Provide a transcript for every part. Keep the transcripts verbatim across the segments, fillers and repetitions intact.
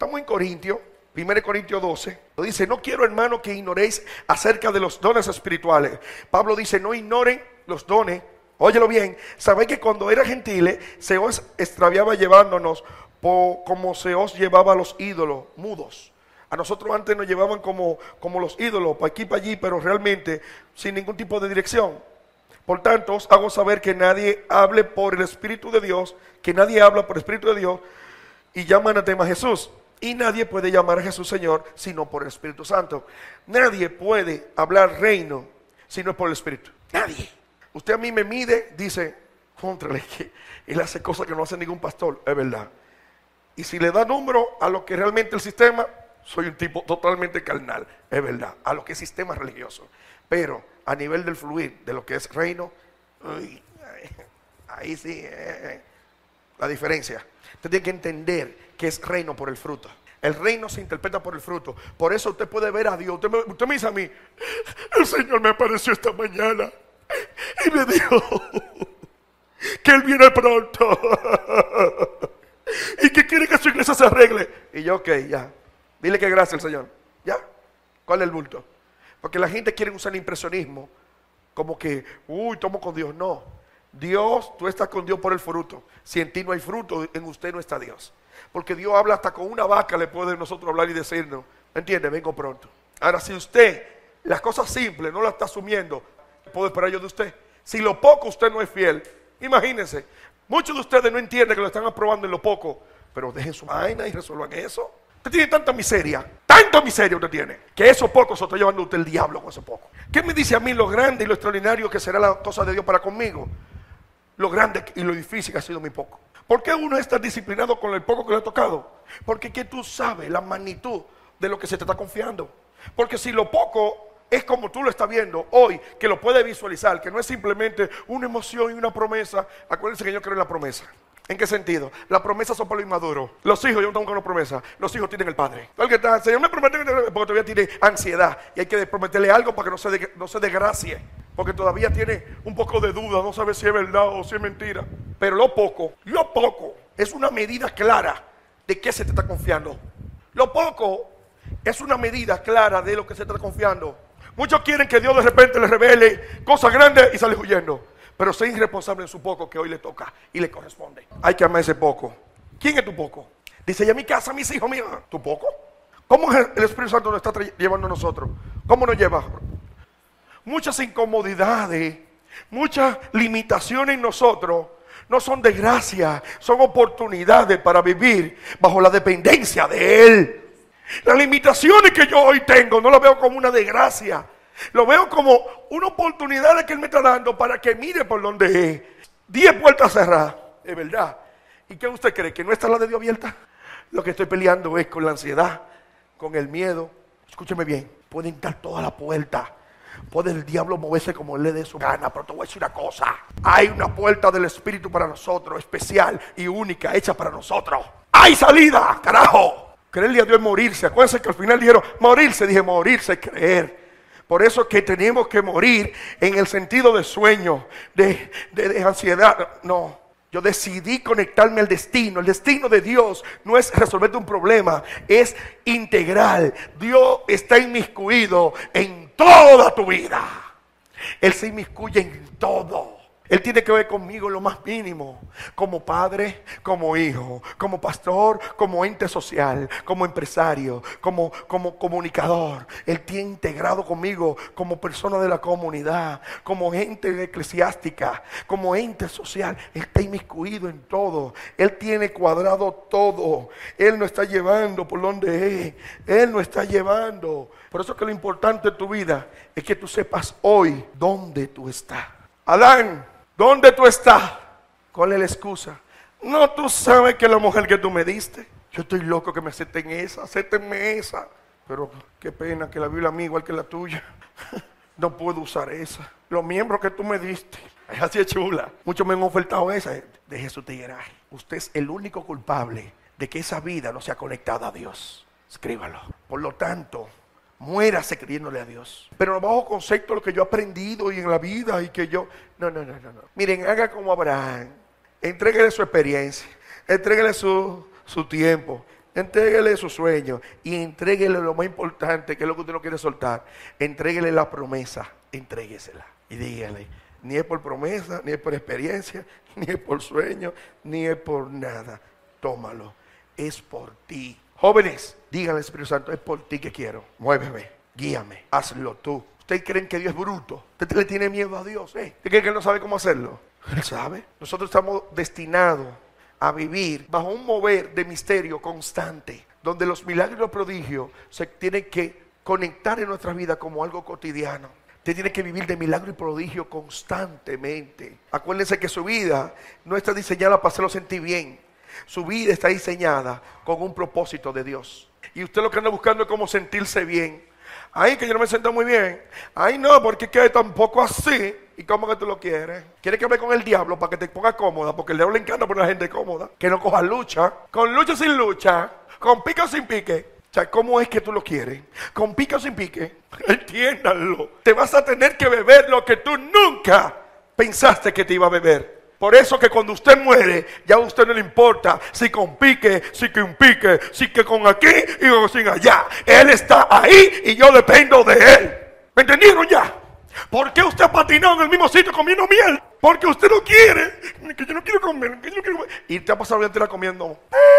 Estamos en Corintios, primero Corintios doce. Dice, no quiero, hermano, que ignoréis acerca de los dones espirituales. Pablo dice, no ignoren los dones. Óyelo bien, sabéis que cuando era gentiles se os extraviaba llevándonos por, como se os llevaba a los ídolos mudos. A nosotros antes nos llevaban como, como los ídolos, para aquí, para allí, pero realmente sin ningún tipo de dirección. Por tanto, os hago saber que nadie hable por el Espíritu de Dios, que nadie habla por el Espíritu de Dios y llama anatema a Jesús. Y nadie puede llamar a Jesús Señor sino por el Espíritu Santo. Nadie puede hablar reino si no es por el Espíritu. Nadie. Usted a mí me mide, dice, contrale, que él hace cosas que no hace ningún pastor. Es verdad. Y si le da número a lo que realmente el sistema, soy un tipo totalmente carnal. Es verdad. A lo que es sistema religioso. Pero a nivel del fluir, de lo que es reino, uy, ahí sí, eh, eh, la diferencia. Usted tiene que entender que es reino por el fruto. El reino se interpreta por el fruto. Por eso usted puede ver a Dios. Usted me, usted me dice a mí, el Señor me apareció esta mañana y me dijo que Él viene pronto y que quiere que su iglesia se arregle. Y yo, ok, ya. Dile que gracias al Señor. ¿Ya? ¿Cuál es el bulto? Porque la gente quiere usar el impresionismo como que, uy, tomo con Dios. No. Dios, tú estás con Dios por el fruto. Si en ti no hay fruto, en usted no está Dios. Porque Dios habla hasta con una vaca, le puede nosotros hablar y decirnos, ¿entiende? Vengo pronto. Ahora, si usted las cosas simples no las está asumiendo, puedo esperar yo de usted. Si lo poco usted no es fiel, imagínense, muchos de ustedes no entienden que lo están aprobando en lo poco, pero dejen su vaina y resuelvan eso. Usted tiene tanta miseria, tanta miseria usted tiene, que eso poco se está llevando usted el diablo con eso poco. ¿Qué me dice a mí lo grande y lo extraordinario que será la cosa de Dios para conmigo? Lo grande y lo difícil que ha sido mi poco. ¿Por qué uno está disciplinado con el poco que le ha tocado? Porque que tú sabes la magnitud de lo que se te está confiando. Porque si lo poco es como tú lo estás viendo hoy, que lo puedes visualizar, que no es simplemente una emoción y una promesa. Acuérdense que yo creo en la promesa. ¿En qué sentido? Las promesas son para los inmaduros. Los hijos, yo no tengo una promesa. Los hijos tienen el padre. El que está, Señor me promete que porque todavía tiene ansiedad. Y hay que prometerle algo para que no se, de, no se desgracie. Porque todavía tiene un poco de duda. No sabe si es verdad o si es mentira. Pero lo poco, lo poco es una medida clara de qué se te está confiando. Lo poco es una medida clara de lo que se te está confiando. Muchos quieren que Dios de repente les revele cosas grandes y sale huyendo. Pero sé irresponsable en su poco que hoy le toca y le corresponde. Hay que amar ese poco. ¿Quién es tu poco? Dice, ya mi casa, mis hijos míos. ¿Tu poco? ¿Cómo el Espíritu Santo nos está llevando a nosotros? ¿Cómo nos lleva? Muchas incomodidades, muchas limitaciones en nosotros no son desgracia, son oportunidades para vivir bajo la dependencia de Él. Las limitaciones que yo hoy tengo no las veo como una desgracia. Lo veo como una oportunidad que Él me está dando para que mire por donde es. Diez puertas cerradas, es verdad. ¿Y qué usted cree? ¿Que no está la de Dios abierta? Lo que estoy peleando es con la ansiedad, con el miedo. Escúcheme bien, pueden estar todas las puertas. Puede el diablo moverse como él le dé su gana, pero te voy a decir una cosa. Hay una puerta del Espíritu para nosotros, especial y única, hecha para nosotros. ¡Hay salida, carajo! Creerle a Dios es morirse. Acuérdense que al final dijeron, morirse. Dije, morirse es creer. Por eso es que tenemos que morir en el sentido de sueño, de, de, de ansiedad. No, yo decidí conectarme al destino. El destino de Dios no es resolverte un problema, es integral. Dios está inmiscuido en toda tu vida. Él se inmiscuye en todo. Él tiene que ver conmigo en lo más mínimo, como padre, como hijo, como pastor, como ente social, como empresario, como, como comunicador. Él tiene integrado conmigo como persona de la comunidad, como ente eclesiástica, como ente social. Él está inmiscuido en todo. Él tiene cuadrado todo. Él nos está llevando por donde es. Él nos está llevando. Por eso que lo importante de tu vida es que tú sepas hoy dónde tú estás. Adán, ¿dónde tú estás? ¿Cuál es la excusa? No, tú sabes que la mujer que tú me diste, yo estoy loco que me acepten esa, acéptenme esa. Pero qué pena que la Biblia a mí igual que la tuya. No puedo usar esa. Los miembros que tú me diste, es así de chula. Muchos me han ofertado esa. De Jesús te dirá, usted es el único culpable de que esa vida no sea conectada a Dios. Escríbalo. Por lo tanto, muérase creyéndole a Dios. Pero no bajo concepto de lo que yo he aprendido y en la vida y que yo... No, no, no, no. no. Miren, haga como Abraham. Entréguele su experiencia. Entréguele su, su tiempo. Entréguele su sueño y entréguele lo más importante, que es lo que usted no quiere soltar. Entréguele la promesa, entréguesela y dígale, ni es por promesa, ni es por experiencia, ni es por sueño, ni es por nada. Tómalo, es por ti. Jóvenes, díganle al Espíritu Santo, es por ti que quiero. Muéveme, guíame, hazlo tú. ¿Ustedes creen que Dios es bruto? ¿Usted le tiene miedo a Dios? ¿Eh? ¿Usted cree que Él no sabe cómo hacerlo? Él sabe. Nosotros estamos destinados a vivir bajo un mover de misterio constante, donde los milagros y los prodigios se tienen que conectar en nuestra vida como algo cotidiano. Usted tiene que vivir de milagro y prodigio constantemente. Acuérdense que su vida no está diseñada para hacerlo sentir bien. Su vida está diseñada con un propósito de Dios. Y usted lo que anda buscando es cómo sentirse bien. Ay, que yo no me siento muy bien. Ay, no, porque quede tampoco así. ¿Y cómo que tú lo quieres? ¿Quieres que hable con el diablo para que te pongas cómoda? Porque el diablo le encanta poner a la gente cómoda. Que no coja lucha. Con lucha o sin lucha. Con pique o sin pique. O sea, ¿cómo es que tú lo quieres? ¿Con pique o sin pique? Entiéndanlo. Te vas a tener que beber lo que tú nunca pensaste que te iba a beber. Por eso que cuando usted muere, ya a usted no le importa si con pique, si con pique, si que con aquí y con sin allá. Él está ahí y yo dependo de Él. ¿Me entendieron ya? ¿Por qué usted ha patinado en el mismo sitio comiendo miel? Porque usted no quiere. Que yo no quiero comer, que yo no quiero comer. Y te ha pasado la vida entera comiendo.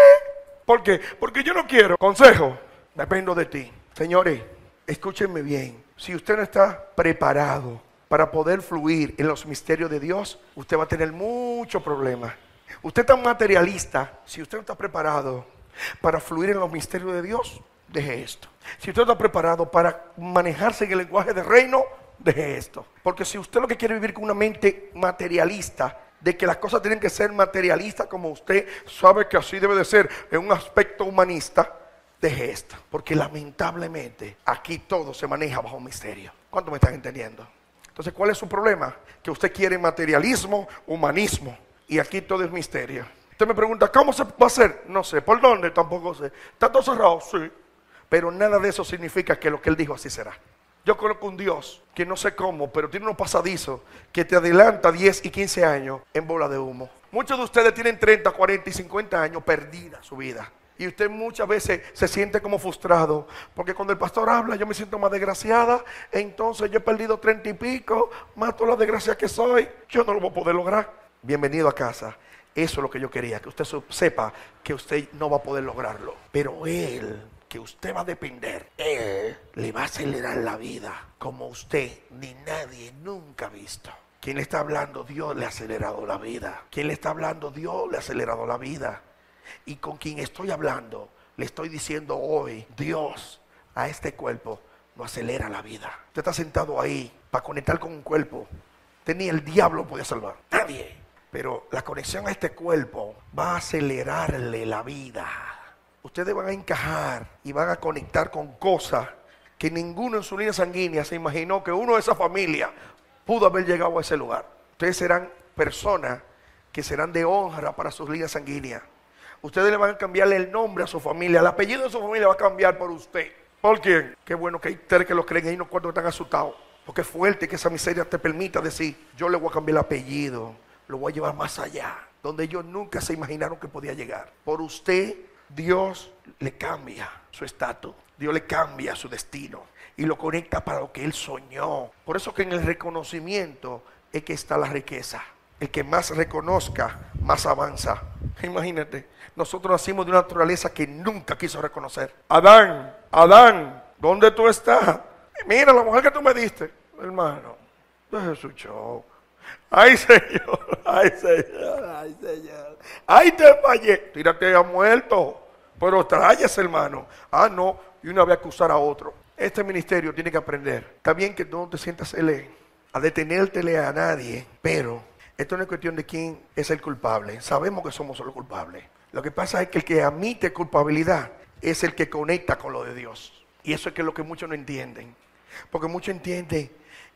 ¿Por qué? Porque yo no quiero. Consejo, dependo de ti. Señores, escúchenme bien. Si usted no está preparado para poder fluir en los misterios de Dios, usted va a tener muchos problemas. Usted es tan materialista. Si usted no está preparado para fluir en los misterios de Dios, deje esto. Si usted no está preparado para manejarse en el lenguaje del reino, deje esto. Porque si usted lo que quiere vivir con una mente materialista, de que las cosas tienen que ser materialistas, como usted sabe que así debe de ser en un aspecto humanista, deje esto. Porque lamentablemente aquí todo se maneja bajo misterio. ¿Cuánto me están entendiendo? Entonces, ¿cuál es su problema? Que usted quiere materialismo, humanismo, y aquí todo es misterio. Usted me pregunta, ¿cómo se va a hacer? No sé. ¿Por dónde? Tampoco sé. ¿Está todo cerrado? Sí. Pero nada de eso significa que lo que Él dijo así será. Yo conozco un Dios que no sé cómo, pero tiene unos pasadizos que te adelanta diez y quince años en bola de humo. Muchos de ustedes tienen treinta, cuarenta y cincuenta años perdida su vida. Y usted muchas veces se siente como frustrado, porque cuando el pastor habla yo me siento más desgraciada, entonces yo he perdido treinta y pico, más toda la desgracia que soy, yo no lo voy a poder lograr. Bienvenido a casa. Eso es lo que yo quería, que usted sepa que usted no va a poder lograrlo. Pero Él, que usted va a depender, Él le va a acelerar la vida como usted ni nadie nunca ha visto. ¿Quién le está hablando? Dios le ha acelerado la vida. ¿Quién le está hablando? Dios le ha acelerado la vida. Y con quien estoy hablando, le estoy diciendo hoy, Dios a este cuerpo no acelera la vida. Usted está sentado ahí para conectar con un cuerpo. Usted ni el diablo puede salvar, nadie. Pero la conexión a este cuerpo va a acelerarle la vida. Ustedes van a encajar y van a conectar con cosas que ninguno en su línea sanguínea se imaginó que uno de esa familia pudo haber llegado a ese lugar. Ustedes serán personas que serán de honra para sus líneas sanguíneas. Ustedes le van a cambiarle el nombre a su familia. El apellido de su familia va a cambiar por usted. ¿Por quién? Qué bueno que hay ustedes que lo creen. Hay unos cuantos que están asustados. Porque es fuerte que esa miseria te permita decir, yo le voy a cambiar el apellido. Lo voy a llevar más allá. Donde ellos nunca se imaginaron que podía llegar. Por usted, Dios le cambia su estatus. Dios le cambia su destino. Y lo conecta para lo que Él soñó. Por eso que en el reconocimiento es que está la riqueza. El que más reconozca, más avanza. Imagínate, nosotros nacimos de una naturaleza que nunca quiso reconocer. Adán, Adán, ¿dónde tú estás? Mira la mujer que tú me diste. Hermano, deje su show. Ay, Señor, ay, Señor, ay, Señor. Ay, te fallé. Tírate a muerto. Pero tráyese, hermano. Ah, no, y una vez acusar a otro. Este ministerio tiene que aprender. Está bien que tú no te sientas ele, a detenértele a nadie, pero esto no es cuestión de quién es el culpable. Sabemos que somos los culpables. Lo que pasa es que el que admite culpabilidad es el que conecta con lo de Dios. Y eso es que es lo que muchos no entienden. Porque muchos entienden,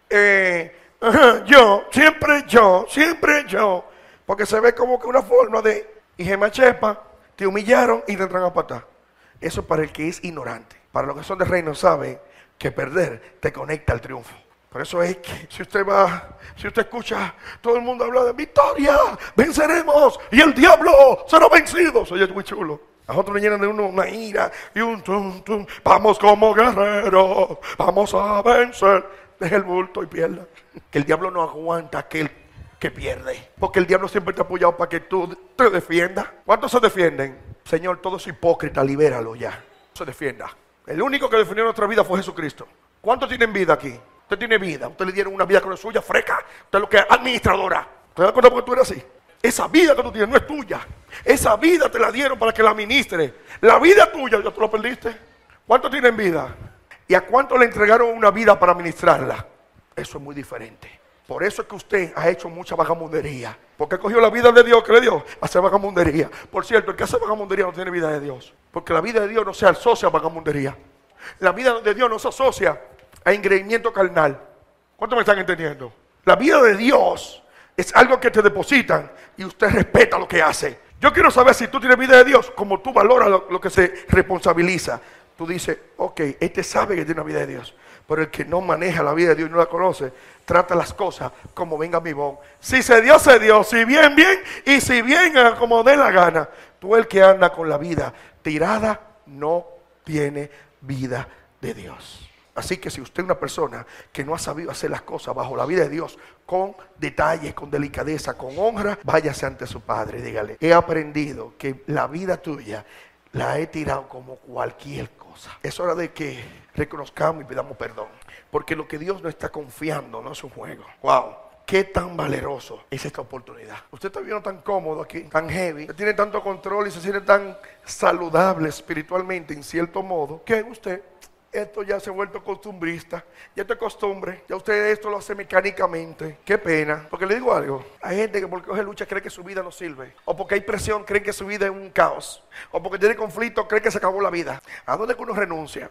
eh, uh, yo, siempre yo, siempre yo. Porque se ve como que una forma de, y gemachepa, te humillaron y te entran a patar. Eso para el que es ignorante. Para los que son de reino saben que perder te conecta al triunfo. Por eso es que si usted va, si usted escucha, todo el mundo habla de victoria, venceremos y el diablo será vencido. Oye, es muy chulo. A nosotros nos llenan de uno una ira y un tum, tum. Vamos como guerreros, vamos a vencer. Deja el bulto y pierda. Que el diablo no aguanta a aquel que pierde. Porque el diablo siempre te ha apoyado para que tú te defiendas. ¿Cuántos se defienden? Señor, todo es hipócrita, libéralo ya. Se defienda. El único que defendió nuestra vida fue Jesucristo. ¿Cuántos tienen vida aquí? Usted tiene vida. Usted le dieron una vida que no es suya, freca. Usted es lo que es administradora. ¿Te das cuenta porque tú eres así? Esa vida que tú tienes no es tuya. Esa vida te la dieron para que la administre. La vida tuya, ya tú la perdiste. ¿Cuántos tienen vida? ¿Y a cuánto le entregaron una vida para administrarla? Eso es muy diferente. Por eso es que usted ha hecho mucha vagamundería. Porque cogió la vida de Dios que le dio a hacer vagamundería. Por cierto, el que hace vagamundería no tiene vida de Dios. Porque la vida de Dios no se asocia a vagamundería. La vida de Dios no se asocia a engreimiento carnal. ¿Cuántos me están entendiendo? La vida de Dios es algo que te depositan y usted respeta lo que hace. Yo quiero saber si tú tienes vida de Dios, como tú valoras lo, lo que se responsabiliza. Tú dices, ok, este sabe que tiene una vida de Dios. Pero el que no maneja la vida de Dios y no la conoce, trata las cosas como venga mi bon. Si se dio, se dio. Si bien, bien. Y si bien, como dé la gana. Tú el que anda con la vida tirada, no tiene vida de Dios. Así que si usted es una persona que no ha sabido hacer las cosas bajo la vida de Dios, con detalles, con delicadeza, con honra, váyase ante su Padre y dígale, he aprendido que la vida tuya la he tirado como cualquier cosa. Es hora de que reconozcamos y pidamos perdón. Porque lo que Dios nos está confiando no es un juego. Wow. Qué tan valeroso es esta oportunidad. Usted está viendo tan cómodo aquí, tan heavy. Usted tiene tanto control y se siente tan saludable espiritualmente en cierto modo. Que usted, esto ya se ha vuelto costumbrista. Ya te costumbre. Ya usted esto lo hace mecánicamente. Qué pena. Porque le digo algo. Hay gente que porque coge lucha cree que su vida no sirve. O porque hay presión cree que su vida es un caos. O porque tiene conflicto cree que se acabó la vida. ¿A dónde que uno renuncia?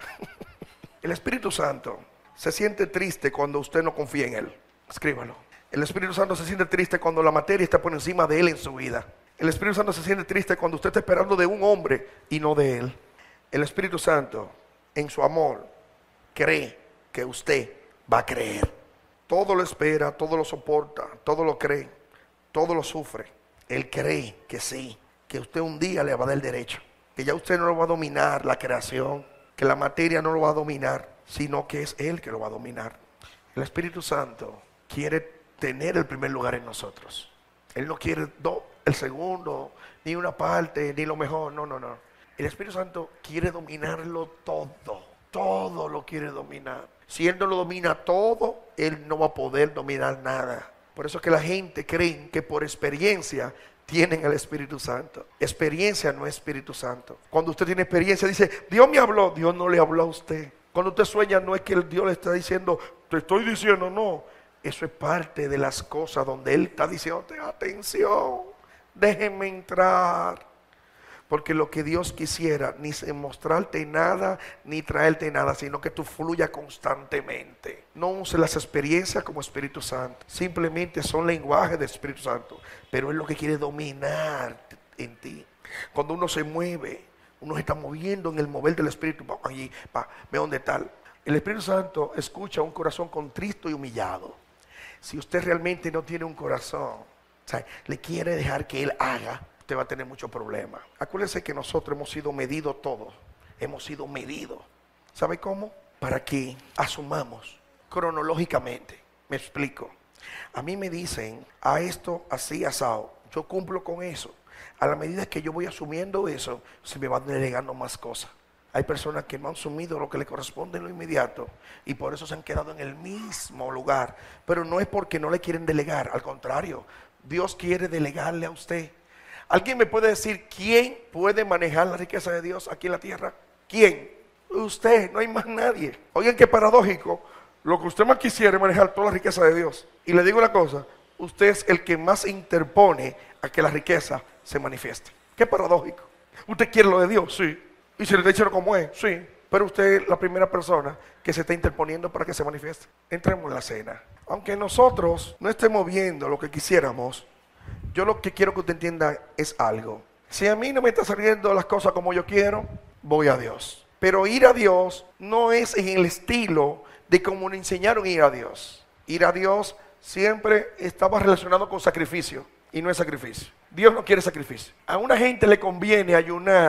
El Espíritu Santo se siente triste cuando usted no confía en Él. Escríbalo. El Espíritu Santo se siente triste cuando la materia está por encima de Él en su vida. El Espíritu Santo se siente triste cuando usted está esperando de un hombre y no de Él. El Espíritu Santo, en su amor, cree que usted va a creer. Todo lo espera, todo lo soporta, todo lo cree, todo lo sufre. Él cree que sí, que usted un día le va a dar el derecho. Que ya usted no lo va a dominar la creación, que la materia no lo va a dominar, sino que es Él que lo va a dominar. El Espíritu Santo quiere tener el primer lugar en nosotros. Él no quiere do, el segundo, ni una parte, ni lo mejor. No, no, no. El Espíritu Santo quiere dominarlo todo. Todo lo quiere dominar. Si Él no lo domina todo, Él no va a poder dominar nada. Por eso es que la gente cree que por experiencia tienen el Espíritu Santo. Experiencia no es Espíritu Santo. Cuando usted tiene experiencia dice, Dios me habló. Dios no le habló a usted. Cuando usted sueña no es que el Dios le está diciendo, te estoy diciendo, no. Eso es parte de las cosas donde Él está diciendo, atención, déjenme entrar. Porque lo que Dios quisiera, ni es mostrarte nada, ni traerte nada, sino que tú fluyas constantemente. No uses las experiencias como Espíritu Santo. Simplemente son lenguajes del Espíritu Santo. Pero Él lo que quiere dominar en ti. Cuando uno se mueve, uno se está moviendo en el mover del Espíritu. Vamos allí, va, ve dónde está. El Espíritu Santo escucha un corazón contristo y humillado. Si usted realmente no tiene un corazón, o sea, le quiere dejar que Él haga, usted va a tener muchos problemas. Acuérdense que nosotros hemos sido medidos todos. Hemos sido medidos. ¿Sabe cómo? Para que asumamos cronológicamente. Me explico. A mí me dicen, a esto así asado. Yo cumplo con eso. A la medida que yo voy asumiendo eso, se me van delegando más cosas. Hay personas que no han asumido lo que le corresponde en lo inmediato y por eso se han quedado en el mismo lugar. Pero no es porque no le quieren delegar, al contrario, Dios quiere delegarle a usted. ¿Alguien me puede decir quién puede manejar la riqueza de Dios aquí en la tierra? ¿Quién? Usted, no hay más nadie. Oigan qué paradójico, lo que usted más quisiera es manejar toda la riqueza de Dios. Y le digo una cosa, usted es el que más interpone a que la riqueza se manifieste. Qué paradójico. ¿Usted quiere lo de Dios? Sí. Y se le está diciendo cómo es, sí, pero usted es la primera persona que se está interponiendo para que se manifieste. Entremos en la cena. Aunque nosotros no estemos viendo lo que quisiéramos, yo lo que quiero que usted entienda es algo. Si a mí no me están saliendo las cosas como yo quiero, voy a Dios. Pero ir a Dios no es en el estilo de como nos enseñaron a ir a Dios. Ir a Dios siempre estaba relacionado con sacrificio y no es sacrificio. Dios no quiere sacrificio. A una gente le conviene ayunar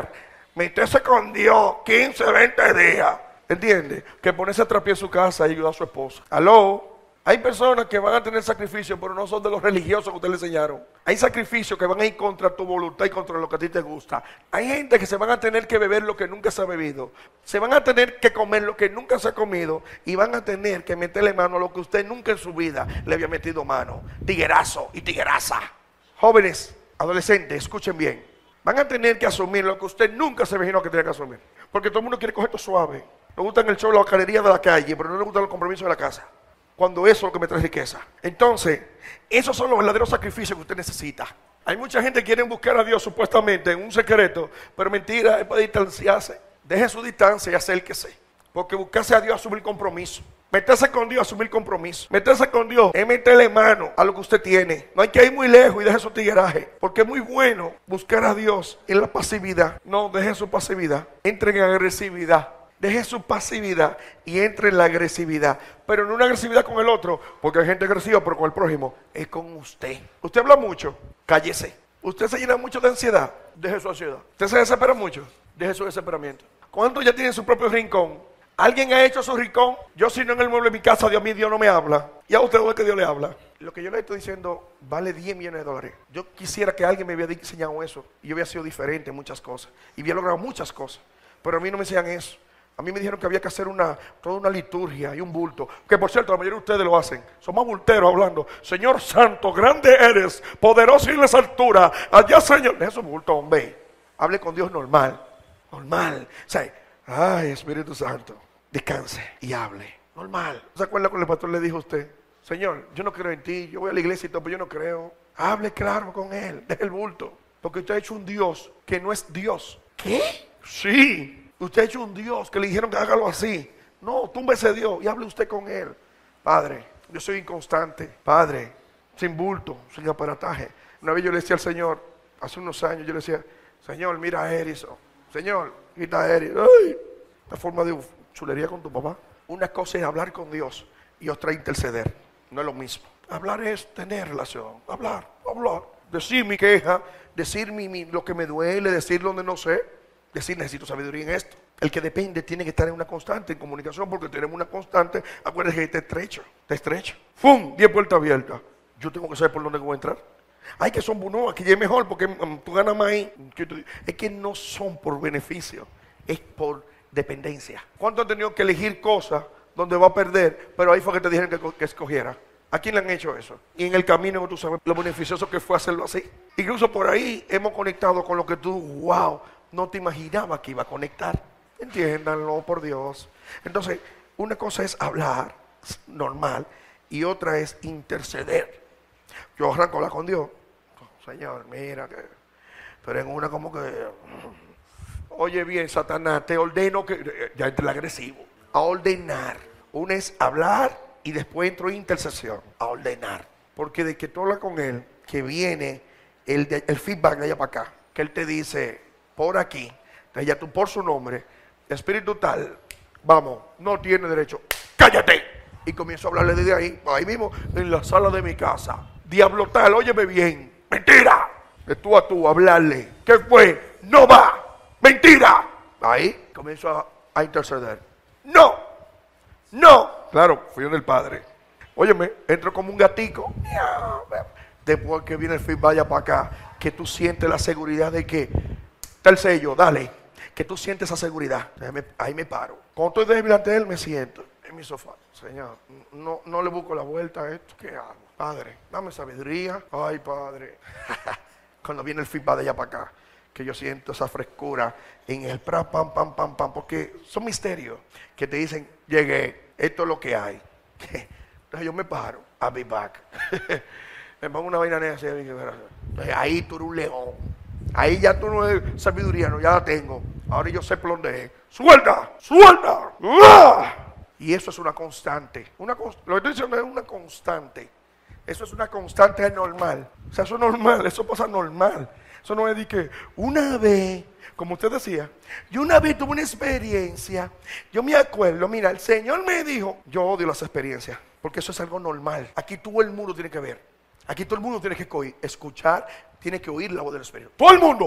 meterse con Dios quince, veinte días. ¿Entiende? Que ponerse a trapear su casa y ayudar a su esposa. ¿Aló? Hay personas que van a tener sacrificio, pero no son de los religiosos que ustedes le enseñaron. Hay sacrificios que van a ir contra tu voluntad y contra lo que a ti te gusta. Hay gente que se van a tener que beber lo que nunca se ha bebido. Se van a tener que comer lo que nunca se ha comido. Y van a tener que meterle mano a lo que usted nunca en su vida le había metido mano. Tiguerazo y tigueraza. Jóvenes, adolescentes, escuchen bien. Van a tener que asumir lo que usted nunca se imaginó que tenía que asumir. Porque todo el mundo quiere coger esto suave. Nos gustan el show, la bacanería de la calle, pero no les gustan los compromisos de la casa. Cuando eso es lo que me trae riqueza. Entonces, esos son los verdaderos sacrificios que usted necesita. Hay mucha gente que quiere buscar a Dios supuestamente en un secreto, pero mentira, es para distanciarse. Deje su distancia y acérquese. Porque buscarse a Dios es asumir compromiso. Meterse con Dios es asumir compromiso. Meterse con Dios es meterle mano a lo que usted tiene. No hay que ir muy lejos y deje su tigueraje. Porque es muy bueno buscar a Dios en la pasividad. No, deje su pasividad. Entre en agresividad. Deje su pasividad y entre en la agresividad. Pero no una agresividad con el otro, porque hay gente agresiva, pero con el prójimo. Es con usted. Usted habla mucho, cállese. Usted se llena mucho de ansiedad, deje su ansiedad. Usted se desespera mucho, deje su desesperamiento. ¿Cuántos ya tienen su propio rincón? ¿Alguien ha hecho su rincón? Yo si no en el mueble de mi casa, Dios mío, Dios no me habla. ¿Y a usted dónde que Dios le habla? Lo que yo le estoy diciendo vale diez millones de dólares. Yo quisiera que alguien me hubiera enseñado eso. Y yo hubiera sido diferente en muchas cosas. Y hubiera logrado muchas cosas. Pero a mí no me enseñan eso. A mí me dijeron que había que hacer una, toda una liturgia y un bulto. Que por cierto, la mayoría de ustedes lo hacen. Son más bulteros hablando. Señor santo, grande eres, poderoso en las alturas. Allá, Señor. Deje su bulto, hombre. Hable con Dios normal. Normal. O sea, ay, Espíritu Santo, descanse y hable. Normal. ¿Se acuerda cuando el pastor le dijo a usted? Señor, yo no creo en ti. Yo voy a la iglesia y todo, pero yo no creo. Hable claro con él. Deje el bulto. Porque usted ha hecho un Dios que no es Dios. ¿Qué? Sí. Usted ha hecho un Dios que le dijeron que hágalo así. No, túmbese Dios y hable usted con él. Padre, yo soy inconstante. Padre, sin bulto, sin aparataje. Una vez yo le decía al Señor, hace unos años, yo le decía, Señor, mira a Erison. Señor, quita a Erison. Ay, la forma de chulería con tu papá. Una cosa es hablar con Dios y otra interceder. No es lo mismo. Hablar es tener relación. Hablar, hablar. Decir mi queja, decir mi, mi, lo que me duele, decir donde no sé. Decir, necesito sabiduría en esto. El que depende tiene que estar en una constante en comunicación, porque tenemos una constante. Acuérdense que está estrecho, está estrecho. ¡Fum! diez puertas abiertas. Yo tengo que saber por dónde voy a entrar. Ay, que son buenos, aquí ya es mejor, porque um, tú ganas más ahí. Es que no son por beneficio, es por dependencia. ¿Cuánto han tenido que elegir cosas donde va a perder, pero ahí fue que te dijeron que, que escogiera? ¿A quién le han hecho eso? Y en el camino tú sabes lo beneficioso que fue hacerlo así. Incluso por ahí hemos conectado con lo que tú, wow, no te imaginabas que iba a conectar. Entiéndanlo, por Dios. Entonces, una cosa es hablar normal y otra es interceder. Yo arranco a hablar con Dios. Señor, mira que... Pero en una como que... Oye bien, Satanás, te ordeno que... Ya entre el agresivo. A ordenar. Una es hablar y después entro en intercesión. A ordenar. Porque de que tú hablas con él, que viene el, de, el feedback de allá para acá. Que él te dice... por aquí, ya tú por su nombre, espíritu tal, vamos, no tiene derecho, cállate. Y comienzo a hablarle desde ahí, ahí mismo, en la sala de mi casa. Diablo tal, óyeme bien, mentira. De tú a tú, hablarle. ¿Qué fue? No va, mentira. Ahí comienzo a, a interceder. No, no. Claro, fui yo del Padre. Óyeme, entro como un gatico. Después que viene el fin, vaya para acá, que tú sientes la seguridad de que está el sello, dale, que tú sientes esa seguridad. Ahí me, ahí me paro. Cuando estoy delante de él, me siento en mi sofá. Señor, no, no le busco la vuelta a esto. ¿Qué hago? Padre, dame sabiduría. Ay, Padre. Cuando viene el feedback de allá para acá, que yo siento esa frescura en el pam, pam, pam, pam, pam, porque son misterios que te dicen, llegué, esto es lo que hay. Entonces yo me paro, I'll be back. Me pongo una vaina negra así. Entonces ahí tú eres un león. Ahí ya tú no es sabiduría, no, ya la tengo. Ahora yo sé por dónde es. ¡Suelta! ¡Suelta! ¡Ah! Y eso es una constante. Una, lo que estoy diciendo es una constante. Eso es una constante normal. O sea, eso es normal, eso pasa normal. Eso no es de que una vez, como usted decía, yo una vez tuve una experiencia. Yo me acuerdo, mira, el Señor me dijo, yo odio las experiencias, porque eso es algo normal. Aquí todo el mundo tiene que ver. Aquí todo el mundo tiene que escuchar, tiene que oír la voz del Espíritu. Todo el mundo.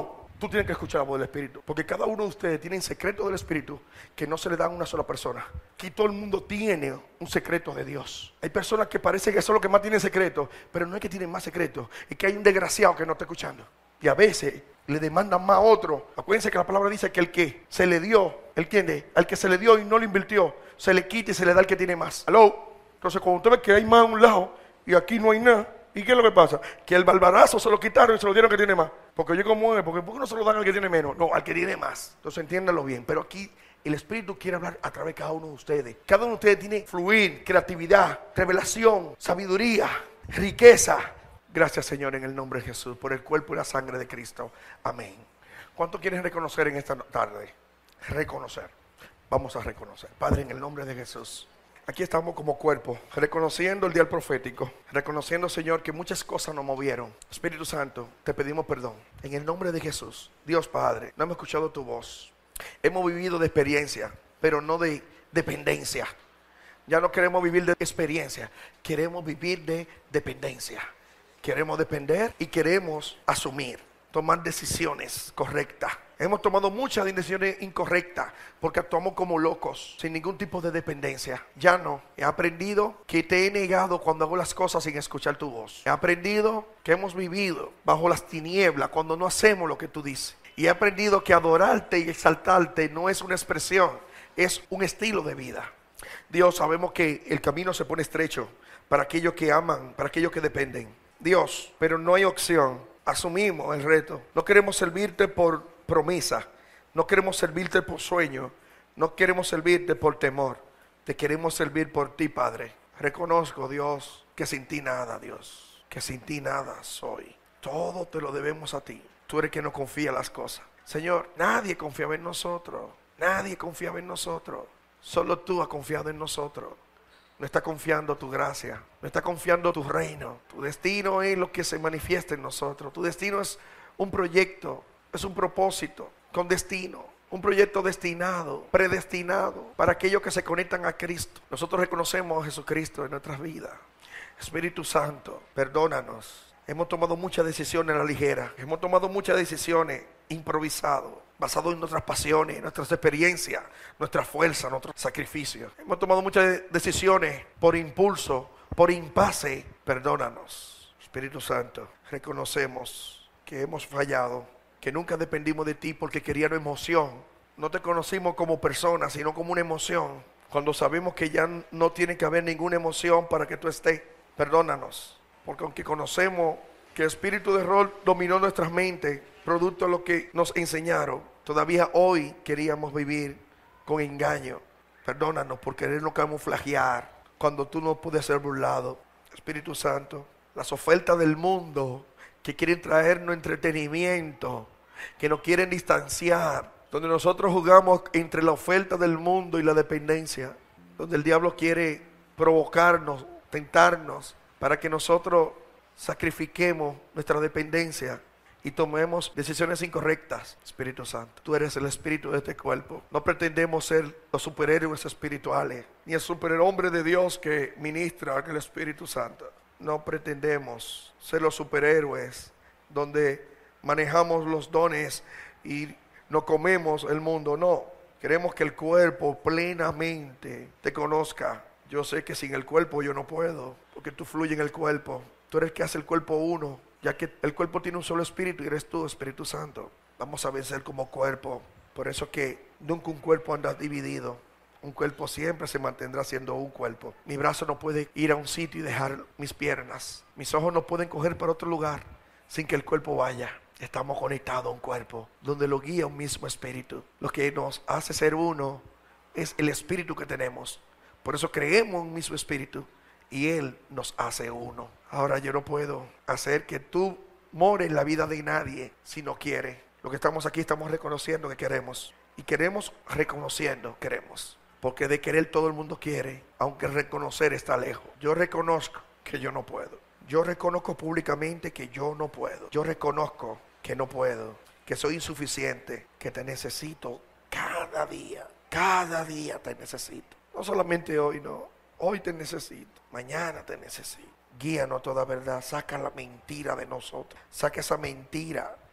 Tú tienes que escuchar la voz del Espíritu, porque cada uno de ustedes tiene un secreto del Espíritu que no se le da a una sola persona. Aquí todo el mundo tiene un secreto de Dios. Hay personas que parece que son los que más tienen secretos, pero no es que tienen más secretos, es que hay un desgraciado que no está escuchando. Y a veces le demandan más a otro. Acuérdense que la palabra dice que el que se le dio, ¿el quién? Al que se le dio y no lo invirtió, se le quita y se le da al que tiene más. ¿Aló? Entonces cuando usted ve que hay más a un lado y aquí no hay nada, ¿y qué es lo que pasa? Que el barbarazo se lo quitaron y se lo dieron al que tiene más. Porque yo como es, porque ¿por qué no se lo dan al que tiene menos? No, al que tiene más. Entonces entiéndanlo bien. Pero aquí el Espíritu quiere hablar a través de cada uno de ustedes. Cada uno de ustedes tiene fluir, creatividad, revelación, sabiduría, riqueza. Gracias, Señor, en el nombre de Jesús, por el cuerpo y la sangre de Cristo. Amén. ¿Cuánto quieren reconocer en esta tarde? Reconocer. Vamos a reconocer. Padre, en el nombre de Jesús. Aquí estamos como cuerpo, reconociendo el día profético, reconociendo, Señor, que muchas cosas nos movieron. Espíritu Santo, te pedimos perdón. En el nombre de Jesús, Dios Padre, no hemos escuchado tu voz. Hemos vivido de experiencia, pero no de dependencia. Ya no queremos vivir de experiencia, queremos vivir de dependencia. Queremos depender y queremos asumir, tomar decisiones correctas. Hemos tomado muchas decisiones incorrectas porque actuamos como locos, sin ningún tipo de dependencia. Ya no. He aprendido que te he negado cuando hago las cosas sin escuchar tu voz. He aprendido que hemos vivido bajo las tinieblas cuando no hacemos lo que tú dices. Y he aprendido que adorarte y exaltarte no es una expresión, es un estilo de vida. Dios, sabemos que el camino se pone estrecho para aquellos que aman, para aquellos que dependen. Dios, pero no hay opción. Asumimos el reto. No queremos servirte por promesa, no queremos servirte por sueño, no queremos servirte por temor, te queremos servir por ti, Padre. Reconozco, Dios, que sin ti nada, Dios, que sin ti nada soy. Todo te lo debemos a ti. Tú eres quien nos confía las cosas. Señor, nadie confiaba en nosotros, nadie confiaba en nosotros, solo tú has confiado en nosotros. No está confiando tu gracia, no está confiando tu reino. Tu destino es lo que se manifiesta en nosotros. Tu destino es un proyecto, es un propósito con destino, un proyecto destinado, predestinado para aquellos que se conectan a Cristo. Nosotros reconocemos a Jesucristo en nuestras vidas. Espíritu Santo, perdónanos. Hemos tomado muchas decisiones a la ligera, hemos tomado muchas decisiones improvisadas, basadas en nuestras pasiones, nuestras experiencias, nuestra fuerza, nuestro sacrificio. Hemos tomado muchas decisiones por impulso, por impasse. Perdónanos, Espíritu Santo. Reconocemos que hemos fallado, que nunca dependimos de ti porque queríamos emoción. No te conocimos como persona, sino como una emoción. Cuando sabemos que ya no tiene que haber ninguna emoción para que tú estés, perdónanos. Porque aunque conocemos que el espíritu de error dominó nuestras mentes, producto de lo que nos enseñaron, todavía hoy queríamos vivir con engaño. Perdónanos por querernos camuflajear cuando tú no puedes ser burlado. Espíritu Santo, las ofertas del mundo que quieren traernos entretenimiento, que nos quieren distanciar, donde nosotros jugamos entre la oferta del mundo y la dependencia, donde el diablo quiere provocarnos, tentarnos, para que nosotros sacrifiquemos nuestra dependencia y tomemos decisiones incorrectas. Espíritu Santo, tú eres el espíritu de este cuerpo. No pretendemos ser los superhéroes espirituales, ni el superhombre de Dios que ministra en el Espíritu Santo. No pretendemos ser los superhéroes donde manejamos los dones y no comemos el mundo. No, queremos que el cuerpo plenamente te conozca. Yo sé que sin el cuerpo yo no puedo, porque tú fluyes en el cuerpo. Tú eres el que hace el cuerpo uno, ya que el cuerpo tiene un solo espíritu y eres tú, Espíritu Santo. Vamos a vencer como cuerpo. Por eso que nunca un cuerpo anda dividido. Un cuerpo siempre se mantendrá siendo un cuerpo. Mi brazo no puede ir a un sitio y dejar mis piernas. Mis ojos no pueden coger para otro lugar sin que el cuerpo vaya. Estamos conectados a un cuerpo donde lo guía un mismo espíritu. Lo que nos hace ser uno es el espíritu que tenemos. Por eso creemos en un mismo espíritu y Él nos hace uno. Ahora yo no puedo hacer que tú mores en la vida de nadie si no quieres. Lo que estamos aquí estamos reconociendo que queremos. Y queremos reconociendo, queremos. Porque de querer todo el mundo quiere, aunque reconocer está lejos. Yo reconozco que yo no puedo. Yo reconozco públicamente que yo no puedo. Yo reconozco que no puedo, que soy insuficiente, que te necesito cada día. Cada día te necesito. No solamente hoy, no. Hoy te necesito. Mañana te necesito. Guíanos a toda verdad. Saca la mentira de nosotros. Saca esa mentira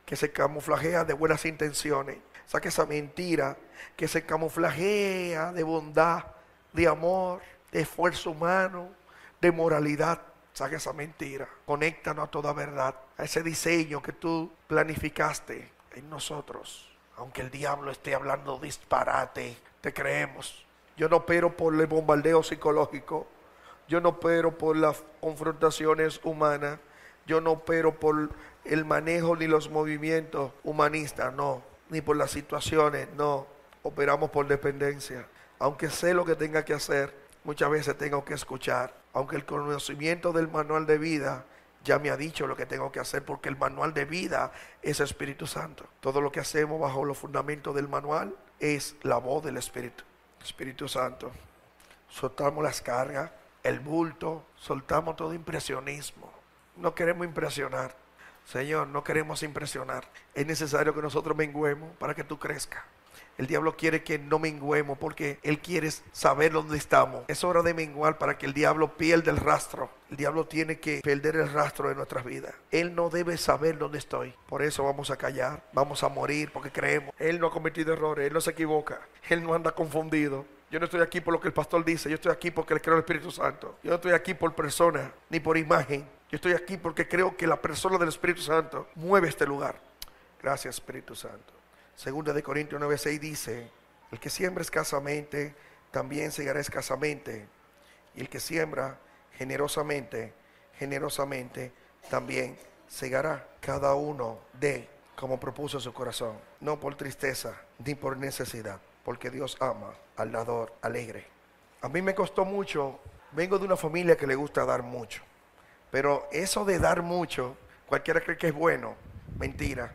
que se camuflajea de buenas intenciones. Saca esa mentira que se camuflajea de bondad, de amor, de esfuerzo humano, de moralidad. Saca esa mentira. Conéctanos a toda verdad, a ese diseño que tú planificaste en nosotros. Aunque el diablo esté hablando disparate, te creemos. Yo no opero por el bombardeo psicológico. Yo no opero por las confrontaciones humanas. Yo no opero por el manejo ni los movimientos humanistas, no. Ni por las situaciones, no. Operamos por dependencia. Aunque sé lo que tenga que hacer, muchas veces tengo que escuchar. Aunque el conocimiento del manual de vida ya me ha dicho lo que tengo que hacer, porque el manual de vida es Espíritu Santo. Todo lo que hacemos bajo los fundamentos del manual es la voz del Espíritu. Espíritu Santo. Soltamos las cargas, el bulto, soltamos todo impresionismo. No queremos impresionar. Señor, no queremos impresionar. Es necesario que nosotros menguemos para que tú crezcas. El diablo quiere que no menguemos porque él quiere saber dónde estamos. Es hora de menguar para que el diablo pierda el rastro. El diablo tiene que perder el rastro de nuestras vidas. Él no debe saber dónde estoy. Por eso vamos a callar, vamos a morir porque creemos. Él no ha cometido errores, él no se equivoca. Él no anda confundido. Yo no estoy aquí por lo que el pastor dice, yo estoy aquí porque le creo al Espíritu Santo. Yo no estoy aquí por persona ni por imagen. Yo estoy aquí porque creo que la persona del Espíritu Santo mueve este lugar. Gracias, Espíritu Santo. Segunda de Corintios nueve seis dice: el que siembra escasamente, también segará escasamente. Y el que siembra generosamente, generosamente, también segará. Cada uno de como propuso su corazón, no por tristeza ni por necesidad, porque Dios ama al dador alegre. A mí me costó mucho, vengo de una familia que le gusta dar mucho, pero eso de dar mucho, cualquiera cree que es bueno, mentira.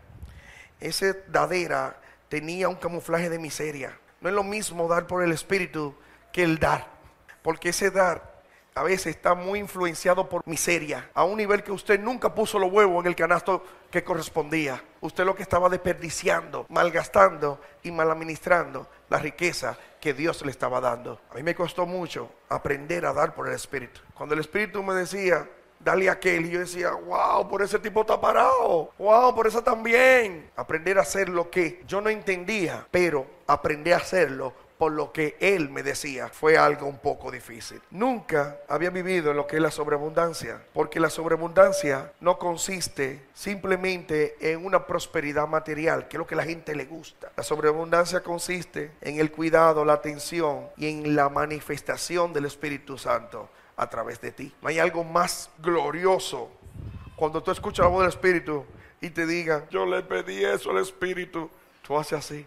Ese dadera tenía un camuflaje de miseria. No es lo mismo dar por el Espíritu que el dar, porque ese dar a veces está muy influenciado por miseria, a un nivel que usted nunca puso los huevos en el canasto que correspondía. Usted lo que estaba desperdiciando, malgastando y mal administrando la riqueza que Dios le estaba dando. A mí me costó mucho aprender a dar por el Espíritu. Cuando el Espíritu me decía: dale a aquel, y yo decía: wow, por ese tipo está parado, wow, por esa también. Aprender a hacer lo que yo no entendía, pero aprendí a hacerlo por lo que Él me decía. Fue algo un poco difícil. Nunca había vivido en lo que es la sobreabundancia, porque la sobreabundancia no consiste simplemente en una prosperidad material, que es lo que a la gente le gusta. La sobreabundancia consiste en el cuidado, la atención y en la manifestación del Espíritu Santo a través de ti. No hay algo más glorioso cuando tú escuchas la voz del Espíritu y te digan: yo le pedí eso al Espíritu. Tú haces así: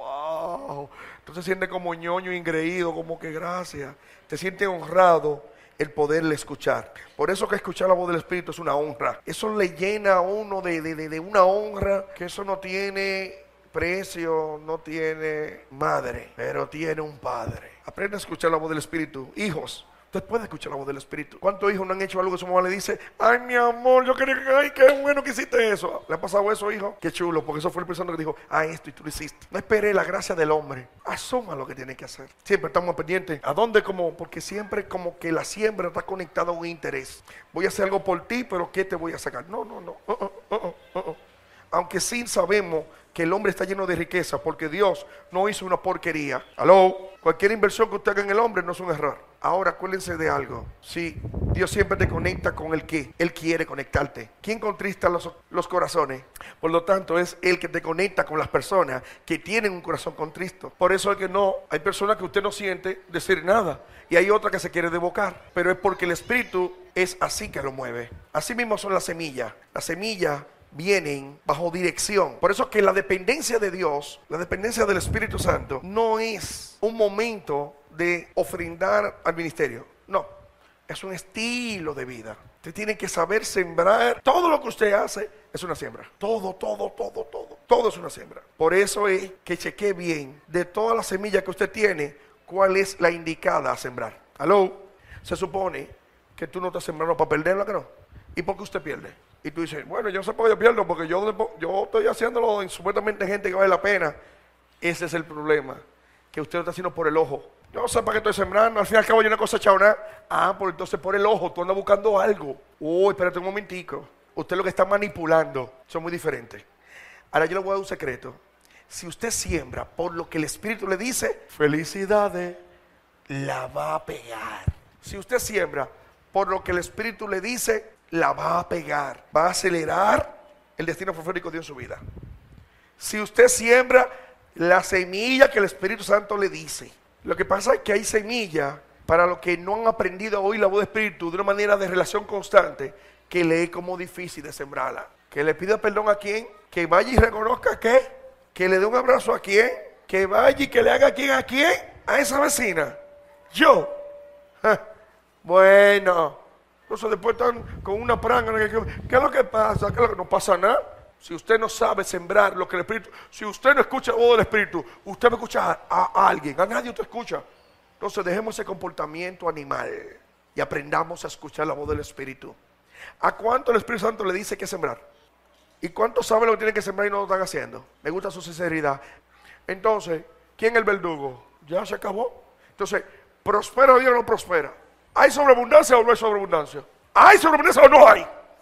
wow. Tú te sientes como ñoño, ingreído, como que gracias. Te sientes honrado el poderle escuchar. Por eso que escuchar la voz del Espíritu es una honra. Eso le llena a uno de, de, de, de una honra que eso no tiene precio, no tiene madre, pero tiene un padre. Aprende a escuchar la voz del Espíritu. Hijos, usted puede escuchar la voz del Espíritu. ¿Cuántos hijos no han hecho algo que su mamá le dice: ay, mi amor, yo quería que, ay, qué bueno que hiciste eso? ¿Le ha pasado eso, hijo? Qué chulo, porque eso fue el persona que dijo: ah, esto y tú lo hiciste. No espere la gracia del hombre. Asuma lo que tiene que hacer. Siempre estamos pendientes. ¿A dónde? Como, porque siempre como que la siembra está conectada a un interés. Voy a hacer algo por ti, pero ¿qué te voy a sacar? No, no, no. Uh, uh, uh, uh, uh. Aunque sí sabemos que el hombre está lleno de riqueza, porque Dios no hizo una porquería. Aló, cualquier inversión que usted haga en el hombre no es un error. Ahora acuérdense de algo: sí, Dios siempre te conecta con el que Él quiere conectarte. ¿Quién contrista los, los corazones? Por lo tanto, es el que te conecta con las personas que tienen un corazón contristo. Por eso es que no, hay personas que usted no siente decir nada, y hay otra que se quiere devocar, pero es porque el Espíritu es así que lo mueve. Así mismo son las semillas. Las semillas vienen bajo dirección. Por eso que la dependencia de Dios, la dependencia del Espíritu Santo, no es un momento de ofrendar al ministerio. No, es un estilo de vida. Usted tiene que saber sembrar. Todo lo que usted hace es una siembra. Todo, todo, todo, todo. Todo es una siembra. Por eso es que chequee bien de todas las semillas que usted tiene, cuál es la indicada a sembrar. Aló, se supone que tú no estás sembrando para perderla, ¿que no? ¿Y por qué usted pierde? Y tú dices: bueno, yo sé por qué yo pierdo, porque yo, yo estoy haciéndolo en supuestamente gente que vale la pena. Ese es el problema, que usted lo está haciendo por el ojo. Yo no sé para qué estoy sembrando, al fin y al cabo yo una cosa echada. Ah, pues entonces por el ojo, tú andas buscando algo. Uy, espérate un momentico. Usted lo que está manipulando son muy diferentes. Ahora yo le voy a dar un secreto. Si usted siembra por lo que el Espíritu le dice, felicidades, la va a pegar. Si usted siembra por lo que el Espíritu le dice, la va a pegar. Va a acelerar el destino profético de Dios en su vida. Si usted siembra la semilla que el Espíritu Santo le dice. Lo que pasa es que hay semillas para los que no han aprendido a oír la voz del Espíritu de una manera de relación constante, que le es como difícil de sembrarla. Que le pida perdón a quien, que vaya y reconozca que, que le dé un abrazo a quien, que vaya y que le haga a quien, a quién, a esa vecina. Yo. Ja. Bueno. Entonces después están con una pranga. ¿Qué es lo que pasa? ¿Qué es lo que no pasa nada? Si usted no sabe sembrar lo que el Espíritu, si usted no escucha la voz del Espíritu, usted va a escuchar a, a alguien, a nadie usted escucha. Entonces dejemos ese comportamiento animal y aprendamos a escuchar la voz del Espíritu. ¿A cuánto el Espíritu Santo le dice que sembrar? ¿Y cuántos saben lo que tienen que sembrar y no lo están haciendo? Me gusta su sinceridad. Entonces, ¿quién es el verdugo? Ya se acabó. Entonces, ¿prospera Dios o no prospera? ¿Hay sobreabundancia o no hay sobreabundancia? ¿Hay sobreabundancia o no hay?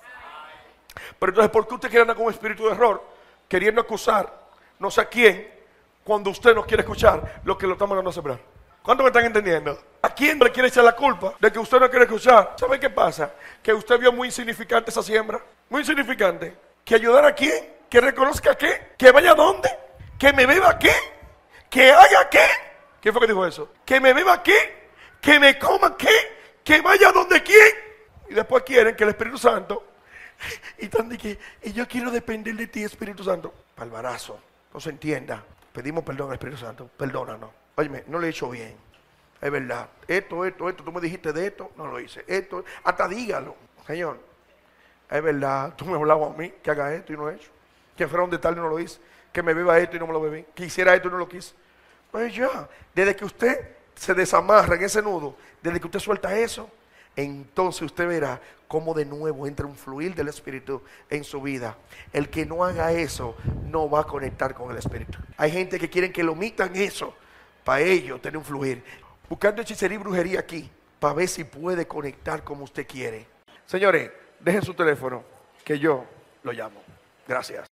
Pero entonces, ¿por qué usted quiere andar con un espíritu de error, queriendo acusar no sé a quién, cuando usted no quiere escuchar lo que lo está mandando a sembrar? ¿Cuántos me están entendiendo? ¿A quién le quiere echar la culpa de que usted no quiere escuchar? ¿Sabe qué pasa? Que usted vio muy insignificante esa siembra. Muy insignificante. ¿Que ayudar a quién? ¿Que reconozca qué? ¿Que vaya a dónde? ¿Que me beba qué? ¿Que haga qué? ¿Quién fue que dijo eso? ¿Que me beba qué? ¿Que me coma qué? ¿Que vaya a donde quién? Y después quieren que el Espíritu Santo... Y, tan de que, y yo quiero depender de ti, Espíritu Santo. Palvarazo, no se entienda. Pedimos perdón al Espíritu Santo, perdónanos. Óyeme, no lo he hecho bien. Es verdad, esto, esto, esto, tú me dijiste de esto, no lo hice. Esto, hasta dígalo, Señor. Es verdad, tú me hablabas a mí que haga esto y no he hecho. Que fuera donde tal y no lo hice. Que me beba esto y no me lo bebí. Que hiciera esto y no lo quise. Pues ya, desde que usted se desamarra en ese nudo, desde que usted suelta eso, entonces usted verá cómo de nuevo entra un fluir del Espíritu en su vida. El que no haga eso no va a conectar con el Espíritu. Hay gente que quieren que lo omitan eso para ellos tener un fluir. Buscando hechicería y brujería aquí para ver si puede conectar como usted quiere. Señores, dejen su teléfono que yo lo llamo. Gracias.